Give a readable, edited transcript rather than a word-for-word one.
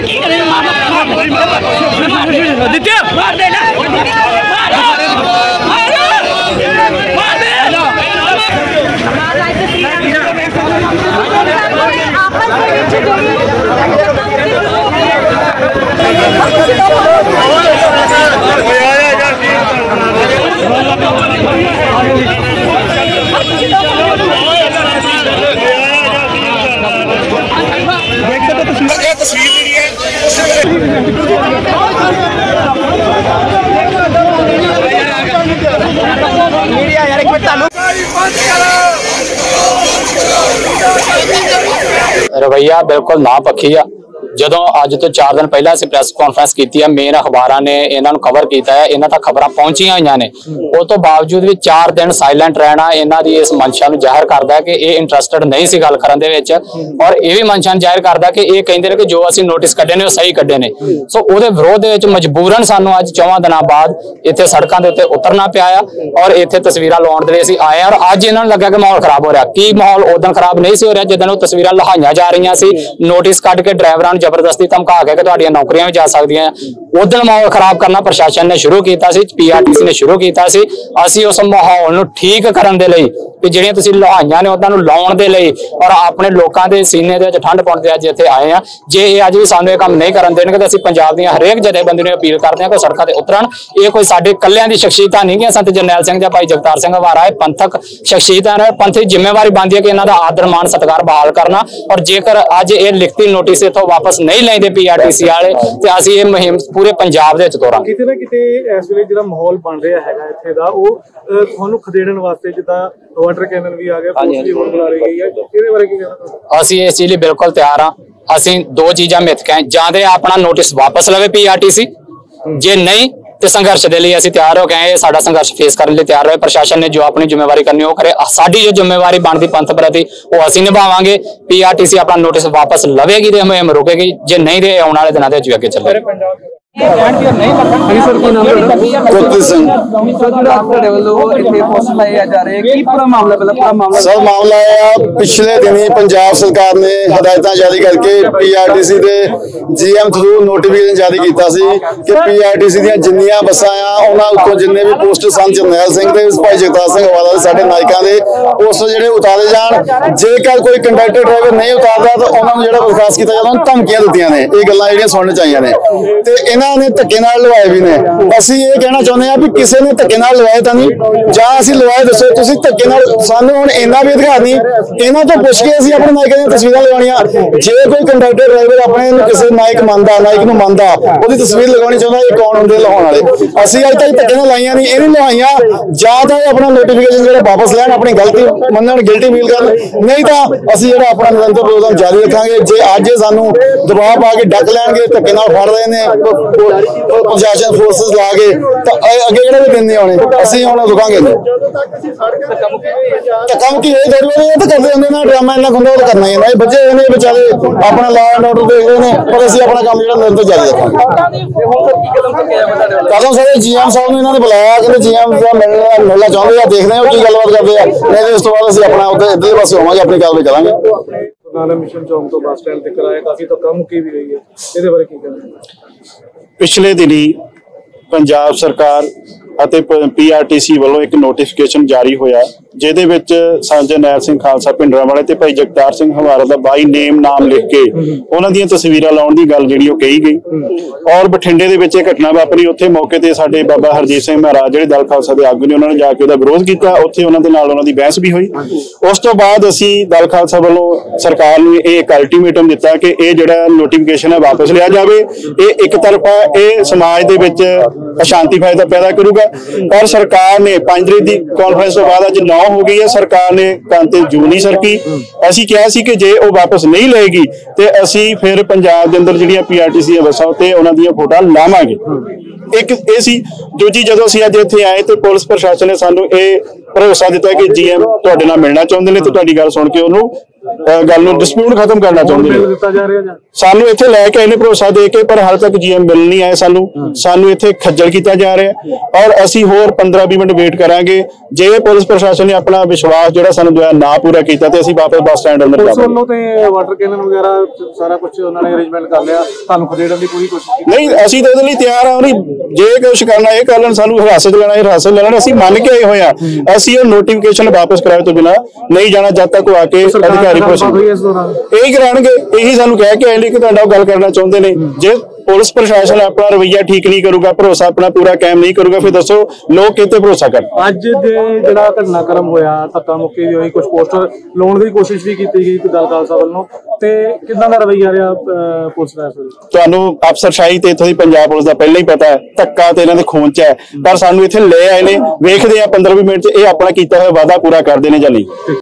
रवैया बिल्कुल ना पक्खी आ। ਜਦੋਂ ਅੱਜ ਤੋਂ 4 ਦਿਨ ਪਹਿਲਾਂ ਅਸੀਂ ਪ੍ਰੈਸ ਕਾਨਫਰੰਸ ਕੀਤੀ ਹੈ, ਮੇਨ ਅਖਬਾਰਾਂ ਨੇ ਇਹਨਾਂ ਨੂੰ ਕਵਰ ਕੀਤਾ ਹੈ, ਇਹਨਾਂ ਤੱਕ ਖਬਰਾਂ ਪਹੁੰਚੀਆਂ ਹੋਈਆਂ ਨੇ। ਉਸ ਤੋਂ ਬਾਵਜੂਦ ਵੀ 4 ਦਿਨ ਸਾਇਲੈਂਟ ਰਹਿਣਾ ਇਹਨਾਂ ਦੀ ਇਸ ਮਨਸ਼ਾ ਨੂੰ ਜ਼ਾਹਿਰ ਕਰਦਾ ਕਿ ਇਹ ਇੰਟਰਸਟਡ ਨਹੀਂ ਸੀ ਗੱਲ ਕਰਨ ਦੇ ਵਿੱਚ, ਔਰ ਇਹ ਵੀ ਮਨਸ਼ਾ ਨੂੰ ਜ਼ਾਹਿਰ ਕਰਦਾ ਕਿ ਇਹ ਕਹਿੰਦੇ ਨੇ ਕਿ ਜੋ ਅਸੀਂ ਨੋਟਿਸ ਕੱਢੇ ਨੇ ਉਹ ਸਹੀ ਕੱਢੇ ਨੇ। ਸੋ ਉਹਦੇ ਵਿਰੋਧ ਦੇ ਵਿੱਚ ਮਜਬੂਰਨ ਸਾਨੂੰ ਅੱਜ 4 ਦਿਨਾਂ ਬਾਅਦ ਇੱਥੇ ਸੜਕਾਂ ਦੇ ਉੱਤੇ ਉਤਰਨਾ ਪਿਆ ਆ ਔਰ ਇੱਥੇ ਤਸਵੀਰਾਂ ਲਾਉਣ ਦੇ ਲਈ ਅਸੀਂ ਆਏ। ਔਰ ਅੱਜ ਇਹਨਾਂ ਨੂੰ ਲੱਗਾ ਕਿ ਮਾਹੌਲ ਖਰਾਬ ਹੋ ਰਿਹਾ। ਕੀ ਮਾਹੌਲ ਉਦੋਂ ਖਰਾਬ ਨਹੀਂ ਸੀ ਹੋ ਰਿਹਾ ਜਦੋਂ ਉਹ ਤਸਵੀਰਾਂ ਲਹਾਈਆਂ ਜਾ ਰਹੀਆਂ ਸੀ, ਨੋਟਿਸ ਕੱਢ ਕੇ ਡਰਾਈਵਰਾਂ ਨੂੰ ਜ਼ਬਰਦਸਤੀ ਧਮਕਾ ਕੇ ਤੁਹਾਡੀਆਂ ਨੌਕਰੀਆਂ ਵੀ ਜਾ ਸਕਦੀਆਂ। ਉਦੋਂ ਮਾਹੌਲ ਖਰਾਬ ਕਰਨਾ ਪ੍ਰਸ਼ਾਸਨ ਨੇ ਸ਼ੁਰੂ ਕੀਤਾ ਸੀ, PRTC ਨੇ ਸ਼ੁਰੂ ਕੀਤਾ ਸੀ। ਅਸੀਂ ਉਸ ਮਾਹੌਲ ਨੂੰ ਠੀਕ ਕਰਨ ਦੇ ਲਈ ਕਿ ਜਿਹੜੀਆਂ ਤੁਸੀਂ ਲਹਾਈਆਂ ਨੇ ਉਹਨਾਂ ਨੂੰ ਲਾਉਣ ਦੇ ਲਈ ਔਰ ਆਪਣੇ ਲੋਕਾਂ ਦੇ ਸੀਨੇ ਦੇ ਵਿੱਚ ਠੰਡ ਪਾਉਣ ਦੇ ਅੱਜ ਇੱਥੇ ਆਏ ਆ। ਜੇ ਇਹ ਅੱਜ ਵੀ ਸਾਨੂੰ ਇਹ ਕੰਮ ਨਹੀਂ ਕਰਨ ਦੇਣਗੇ ਤਾਂ ਅਸੀਂ ਪੰਜਾਬ ਦੀਆਂ ਹਰੇਕ ਜਥੇਬੰਦੀ ਨੂੰ ਅਪੀਲ ਕਰਦੇ ਹਾਂ ਕਿ ਸੜਕਾਂ ਤੇ ਉਤਰਨ। ਇਹ ਕੋਈ ਸਾਡੇ ਕੱਲਿਆਂ ਦੀ ਸ਼ਖਸੀਅਤਾਂ ਨਹੀਂ ਗਈਆਂ। ਸੰਤ ਜਰਨੈਲ ਸਿੰਘ ਜਾਂ ਭਾਈ ਜਗਤਾਰ ਸਿੰਘ ਹਵਾਰਾ ਇਹ ਪੰਥਕ ਸ਼ਖਸੀਅਤਾਂ ਨੇ। ਪੰਥ ਦੀ ਜ਼ਿੰਮੇਵਾਰੀ ਬਣਦੀ ਹੈ ਕਿ ਇਹਨਾਂ ਦਾ ਆਦਰ ਮਾਣ ਸਤਿਕਾਰ ਬਹਾਲ ਕਰਨਾ। ਔਰ ਜੇਕਰ ਅੱਜ ਇਹ ਲਿਖਤੀ ਨੋਟਿਸ ਇਥੋਂ ਵਾਪਸ ਨਹੀਂ ਲੈਂਦੇ PRTC ਵਾਲੇ ਤੇ ਅਸੀਂ ਇਹ ਮੁਹਿੰਮ ਪੂਰੇ ਪੰਜਾਬ ਦੇ ਵਿੱਚ ਤੋਰਾਂਗੇ। ਕਿਤੇ ਨਾ ਕਿਤੇ ਇਸ ਵੇਲੇ ਜਿਹੜਾ ਮਾਹੌਲ ਬਣ ਰਿਹਾ ਹੈਗਾ ਇੱਥੇ ਦਾ ਉਹ ਤੁਹਾਨੂੰ ਖਦੇੜਨ ਵਾਸਤੇ ਜਿੱਦਾਂ ਵਾਟਰ ਕੈਨਨ ਵੀ ਆ ਗਿਆ, ਪੁਲਿਸ ਵੀ ਹੁਣ ਬੁਲਾ ਰਹੀ ਗਈ ਹੈ, ਇਹਦੇ ਬਾਰੇ ਕੀ ਕਹਿਣਾ? ਅਸੀਂ ਇਸ ਚੀਜ਼ ਲਈ ਬਿਲਕੁਲ ਤਿਆਰ ਹਾਂ। ਅਸੀਂ ਦੋ ਚੀਜ਼ਾਂ ਮਿੱਥ ਕੇ ਜਾਂ ਤੇ ਆਪਣਾ ਨੋਟਿਸ ਵਾਪਸ ਲਵੇ PRTC, ਜੇ ਨਹੀਂ ਤੇ ਸੰਘਰਸ਼ ਦੇ ਲਈ ਅਸੀਂ ਤਿਆਰ ਹੋ ਗਏ। ਸਾਡਾ ਸੰਘਰਸ਼ ਫੇਸ ਕਰਨ ਲਈ ਤਿਆਰ ਹੋਏ। ਪ੍ਰਸ਼ਾਸਨ ਨੇ ਜੋ ਆਪਣੀ ਜ਼ਿੰਮੇਵਾਰੀ ਕਰਨੀ ਉਹ ਕਰੇ। ਸਾਡੀ ਜੋ ਜ਼ਿੰਮੇਵਾਰੀ ਬਣਦੀ ਪੰਥ ਪ੍ਰਤੀ ਉਹ ਅਸੀਂ ਨਿਭਾਵਾਂਗੇ। PRTC ਆਪਣਾ ਨੋਟਿਸ ਵਾਪਸ ਲਵੇਗੀ ਤੇ ਮੁਹਿੰਮ ਰੁਕੇਗੀ, ਜੇ ਨਹੀਂ ਤੇ ਆਉਣ ਵਾਲੇ ਦਿਨਾਂ ਦੇ ਵਿੱਚ ਅੱਗੇ ਚੱਲੇਗੀ। सर मामला पिछले दिन ही पंजाब सरकार ने हदायत जारी करके PRTC के GM थ्रू नोटिफिकेशन जारी किया कि PRTC दी जिन्नियां बसां आ उन्हां उत्तों जिन्ने भी पोस्टर सन जरनैल सिंह ते भाई जगतार सिंह हवाला साडे नायकां दे पोस्टर जिहड़े उतारे जाण। जेकर कोई कंडक्टर ड्राइवर नहीं उतारदा तां उन्हां नूं जिहड़ा बर्खास्त कीता जांदा, उन्हां धमकियां दित्तियां ने। इह गल्लां जिहड़ियां सुणन च आईयां ने ते इन्हां ने धक्के नाल लवाए भी ने। ਅਸੀਂ ਇਹ ਕਹਿਣਾ ਚਾਹੁੰਦੇ ਆ ਵੀ ਕਿਸੇ ਨੇ ਧੱਕੇ ਨਾਲ ਲਵਾਏ ਤਾਂ ਨਹੀਂ, ਜਾਂ ਅਸੀਂ ਲਵਾਏ ਦੱਸੋ ਤੁਸੀਂ ਧੱਕੇ ਨਾਲ। ਸਾਨੂੰ ਹੁਣ ਇੰਨਾ ਵੀ ਅਧਿਕਾਰ ਨਹੀਂ ਇਹਨਾਂ ਤੋਂ ਪੁੱਛ ਕੇ ਅਸੀਂ ਆਪਣੇ ਨਾਇਕਾਂ ਦੀਆਂ ਤਸਵੀਰਾਂ ਲਗਾਉਣੀਆਂ। ਜੇ ਕੋਈ ਕੰਡਕਟਰ ਡਰਾਈਵਰ ਆਪਣੇ ਨੂੰ ਕਿਸੇ ਨਾਇਕ ਨੂੰ ਮੰਨਦਾ ਉਹਦੀ ਤਸਵੀਰ ਲਗਾਉਣੀ ਚਾਹੁੰਦਾ, ਇਹ ਕੌਣ ਹੁੰਦੇ ਲਾਉਣ ਵਾਲੇ? ਅਸੀਂ ਅੱਜ ਤੱਕ ਧੱਕੇ ਨਾਲ ਲਾਈਆਂ ਨਹੀਂ, ਇਹ ਨਹੀਂ ਲਵਾਈਆਂ। ਜਾਂ ਤਾਂ ਆਪਣਾ ਨੋਟੀਫਿਕੇਸ਼ਨ ਜਿਹੜਾ ਵਾਪਸ ਲੈਣ, ਆਪਣੀ ਗਲਤੀ ਮੰਨਣ, ਗਿਲਟੀ ਫੀਲ ਕਰਨ, ਨਹੀਂ ਤਾਂ ਅਸੀਂ ਜਿਹੜਾ ਆਪਣਾ ਨਿਰੰਤਰ ਪ੍ਰੋਗਰਾਮ ਜਾਰੀ ਰੱਖਾਂਗੇ। ਜੇ ਅੱਜ ਸਾਨੂੰ ਦਬਾਅ ਪਾ ਕੇ ਡੱਕ ਲੈਣਗੇ, ਧੱਕੇ ਨਾਲ ਫੜ ਰਹੇ ਨੇ ਪ੍ਰਸ਼ਾਸਨ ਫੋਰਸਿਸ ਲਾ ਕੇ, ਤਾਂ ਅੱਗੇ ਕਿਹੜੇ ਵੀ ਦਿਨ ਨਹੀਂ ਆਉਣੇ। ਅਸੀਂ ਹੁਣ ਰੁਕਾਂਗੇ ਨਹੀਂ। ਧੱਕਾ ਮੁੱਕੀ ਇਹ ਤਾਂ ਕਰਦੇ ਹੁੰਦੇ ਨਾ, ਡਰਾਮਾ ਇੰਨਾ ਹੁੰਦਾ ਉਹ ਤਾਂ ਕਰਨਾ ਹੀ ਹੈ। ਇਹ ਬੱਚੇ ਨੇ ਵਿਚਾਰੇ ਆਪਣਾ ਲਾ ਐਂਡ ਆਰਡਰ ਦੇਖ ਰਹੇ ਨੇ, ਪਰ ਅਸੀਂ ਆਪਣਾ ਕੰਮ ਜਿਹੜਾ ਨਿਰੰਤਰ ਜਾਰੀ ਰੱਖਾਂਗੇ। ਕਦੋਂ ਸਾਰੇ GM ਸਾਹਿਬ ਨੂੰ ਇਹਨਾਂ ਨੇ ਬੁਲਾਇਆ, ਕਹਿੰਦੇ GM ਸਾਹਿਬ ਮਿਲਣਾ ਚਾਹੁੰਦੇ ਆ, ਦੇਖਦੇ ਆ ਕੀ ਗੱਲਬਾਤ ਕਰਦੇ ਆ। ਨਹੀਂ ਉਸ ਤੋਂ ਬਾਅਦ ਅਸੀਂ ਆਪਣਾ ਉੱਥੇ ਇੱਧਰਲੇ ਪਾਸੇ ਹੋਵਾਂਗੇ, ਆਪਣੀ ਕਾਰਵਾਈ ਕਰਾਂਗੇ। ਨਾਲਾ ਮਿਸ਼ਨ ਚੌਂਕ ਤੋਂ ਬੱਸ ਸਟੈਂਡ ਤੱਕ ਆਇਆ, ਕਾਫੀ ਧੱਕਾ ਮੁੱਕੀ ਵੀ ਰਹੀ ਹੈ, ਇਹਦੇ ਬਾਰੇ ਕੀ ਕਹਿਣਾ? ਪਿਛਲੇ ਦਿਨੀ ਪੰਜਾਬ ਸਰਕਾਰ ਅਤੇ PRTC ਵੱਲੋਂ ਇੱਕ ਨੋਟੀਫਿਕੇਸ਼ਨ ਜਾਰੀ ਹੋਇਆ, ਜਿਹਦੇ ਵਿੱਚ ਸੰਤ ਜਰਨੈਲ ਸਿੰਘ ਖਾਲਸਾ ਭਿੰਡਰਾਂਵਾਲੇ ਤੇ ਭਾਈ ਜਗਤਾਰ ਸਿੰਘ ਹਵਾਰਾ ਦਾ ਬਾਈ ਨੇਮ ਨਾਮ ਲਿਖ ਕੇ ਉਹਨਾਂ ਦੀਆਂ ਤਸਵੀਰਾਂ ਲਾਉਣ ਦੀ ਗੱਲ ਜਿਹੜੀ ਉਹ ਕਹੀ ਗਈ। ਔਰ ਬਠਿੰਡੇ ਦੇ ਵਿੱਚ ਇਹ ਘਟਨਾ ਵਾਪਰੀ। ਉੱਥੇ ਮੌਕੇ ਤੇ ਸਾਡੇ ਬਾਬਾ ਹਰਜੀਤ ਸਿੰਘ ਮਹਾਰਾਜ ਜਿਹੜੇ ਦਲ ਖਾਲਸਾ ਦੇ ਆਗੂ ਨੇ, ਉਹਨਾਂ ਨੇ ਜਾ ਕੇ ਉਹਦਾ ਵਿਰੋਧ ਕੀਤਾ। ਉੱਥੇ ਉਹਨਾਂ ਦੇ ਨਾਲ ਉਹਨਾਂ ਦੀ ਬਹਿਸ ਵੀ ਹੋਈ। ਉਸ ਤੋਂ ਬਾਅਦ ਅਸੀਂ ਦਲ ਖਾਲਸਾ ਵੱਲੋਂ ਸਰਕਾਰ ਨੂੰ ਇਹ ਇੱਕ ਅਲਟੀਮੇਟਮ ਦਿੱਤਾ ਕਿ ਇਹ ਜਿਹੜਾ ਨੋਟੀਫਿਕੇਸ਼ਨ ਹੈ ਵਾਪਸ ਲਿਆ ਜਾਵੇ। ਇਹ ਇੱਕ ਤਰਫਾ ਇਹ ਸਮਾਜ ਦੇ ਵਿੱਚ ਅਸ਼ਾਂਤੀ ਪੈਦਾ ਕਰੂਗਾ। ਔਰ ਸਰਕਾਰ ਨੇ 5 ਤਰੀਕ ਦੀ ਕਾਨਫਰੰਸ ਤੋਂ ਬਾਅਦ ਅੱਜ 9 ਹੋ ਗਈ ਹੈ, ਸਰਕਾਰ ਨੇ ਕੰਨ ਤੇ ਜੂੰ ਨਹੀਂ ਸਰਕੀ। ਅਸੀਂ ਕਿਹਾ ਸੀ ਕਿ ਜੇ ਉਹ ਵਾਪਸ ਨਹੀਂ ਲਏਗੀ ਤੇ ਅਸੀਂ ਫਿਰ ਪੰਜਾਬ ਦੇ ਅੰਦਰ ਜਿਹੜੀਆਂ PRTC ਦੀਆਂ ਬੱਸਾਂ ਉੱਤੇ ਉਹਨਾਂ ਦੀਆਂ ਫੋਟੋਆਂ ਲਾਵਾਂਗੇ। ਇੱਕ ਇਹ ਸੀ। ਦੂਜੀ, ਜਦੋਂ ਅਸੀਂ ਅੱਜ ਇੱਥੇ ਆਏ ਤੇ ਪੁਲਿਸ ਪ੍ਰਸ਼ਾਸਨ ਨੇ ਸਾਨੂੰ ਇਹ ਭਰੋਸਾ ਦਿੱਤਾ ਕਿ GM ਤੁਹਾਡੇ ਨਾਲ ਮਿਲਣਾ ਚਾਹੁੰਦੇ ਨੇ ਤੇ ਤੁਹਾਡੀ ਗੱਲ ਸੁਣ ਕੇ ਉਹਨੂੰ ਗੱਲ ਨੂੰ ਡਿਸਪਿਊਟ ਖਤਮ ਕਰਨਾ ਚਾਹੁੰਦੇ ਬਿੱਲ ਨੇ। ਦਿੱਤਾ ਜਾ ਰਿਹਾ ਜਾਂ ਸਾਨੂੰ ਇੱਥੇ ਲੈ ਕੇ ਆਏ ਨੇ ਭਰੋਸਾ ਦੇ ਕੇ, ਪਰ ਹਾਲੇ ਤੱਕ ਜੀਐਮ ਮਿਲ ਨਹੀਂ ਆਏ ਸਾਨੂੰ ਇੱਥੇ ਖੱਜਲ ਕੀਤਾ ਜਾ ਰਿਹਾ ਔਰ ਅਸੀਂ ਹੋਰ 15-20 ਮਿੰਟ ਵੇਟ ਕਰਾਂਗੇ। ਜੇ ਪੁਲਿਸ ਪ੍ਰਸ਼ਾਸਨ ਨੇ ਆਪਣਾ ਵਿਸ਼ਵਾਸ ਜਿਹੜਾ ਸਾਨੂੰ ਦਵਾਇਆ ਨਾ ਪੂਰਾ ਕੀਤਾ ਤੇ ਅਸੀਂ ਵਾਪਸ ਬੱਸ ਸਟੈਂਡ ਅੰਦਰ ਪੁਲਿਸ ਜਾਵਾਂਗੇ। ਵੱਲੋਂ ਤੇ ਵਾਟਰ ਕੈਨਨ ਵਗੈਰਾ ਸਾਰਾ ਕੁਝ ਉਹਨਾਂ ਨੇ ਅਰੇਂਜਮੈਂਟ ਕਰ ਲਿਆ, ਤੁਹਾਨੂੰ ਖਦੇੜਨ ਦੀ ਪੂਰੀ ਕੋਸ਼ਿਸ਼ ਕੀਤੀ? ਨਹੀਂ, ਅਸੀਂ ਤਾਂ ਇਹਦੇ ਲਈ ਤਿਆਰ ਹਾਂ। ਜੇ ਕੁਛ ਕਰਨਾ ਇਹ ਕਰ ਲੈਣ, ਸਾਨੂੰ ਹਿਰਾਸਤ ਲੈਣਾ ਹਿਰਾਸਤ ਲੈਣਾ, ਅਸੀਂ ਮੰਨ ਕੇ ਆਏ ਹੋਏ ਆ। ਅਸੀਂ ਉਹ ਨੋਟੀਫਿਕੇਸ਼ਨ ਵਾਪਸ ਕਰਾਏ ਤੋਂ ਬਿਨਾਂ ਨਹੀਂ ਜਾਣਾ ਜਦ ਤੱਕ ਉਹ ਆ ਕੇ ਅਧਿਕਾਰੀ ਇਸ ਦੌਰਾਨ ਇਹੀ ਕਰਾਉਣਗੇ। ਇਹੀ ਸਾਨੂੰ ਕਹਿ ਕੇ ਆਏ ਨੇ ਕਿ ਤੁਹਾਡਾ ਉਹ ਗੱਲ ਕਰਨਾ ਚਾਹੁੰਦੇ ਨੇ। ਜੇ ਪੁਲਿਸ ਪ੍ਰਸ਼ਾਸਨ ਆਪਣਾ ਰਵੱਈਆ ਠੀਕ ਨਹੀਂ ਕਰੂਗਾ, ਭਰੋਸਾ ਆਪਣਾ ਪੂਰਾ ਕਾਇਮ ਨਹੀਂ ਕਰੂਗਾ, ਫਿਰ ਦੱਸੋ ਲੋਕ ਕਿਤੇ ਭਰੋਸਾ ਕਰਨ। ਅੱਜ ਦੇ ਜਿਹੜਾ ਘਟਨਾਕ੍ਰਮ ਹੋਇਆ, ਧੱਕਾ ਮੁੱਕੀ ਵੀ ਹੋਈ, ਕੁਝ ਪੋਸਟਰ ਲਾਉਣ ਦੀ ਕੋਸ਼ਿਸ਼ ਵੀ ਕੀਤੀ ਗਈ ਦਲ ਖਾਲਸਾ ਵੱਲੋਂ, ਤੇ ਕਿੱਦਾਂ ਦਾ ਰਵੱਈਆ ਰਿਹਾ ਪੁਲਿਸ ਦਾ? ਤੁਹਾਨੂੰ ਅਫਸਰਸ਼ਾਹੀ ਤੇ ਇੱਥੋਂ ਦੀ ਪੰਜਾਬ ਪੁਲਿਸ ਦਾ ਪਹਿਲਾਂ ਹੀ ਪਤਾ ਹੈ, ਧੱਕਾ ਤੇ ਇਹਨਾਂ ਦੇ ਖੂਨ 'ਚ ਹੈ। ਪਰ ਸਾਨੂੰ ਇੱਥੇ ਲੈ ਆਏ ਨੇ, ਵੇਖਦੇ ਆ 15-20 ਮਿੰਟ 'ਚ ਇਹ ਆਪਣਾ ਕੀਤਾ ਹੋਇਆ ਵਾਅਦਾ ਪੂਰਾ ਕਰਦੇ ਨੇ ਜਾਂ ਨਹੀਂ।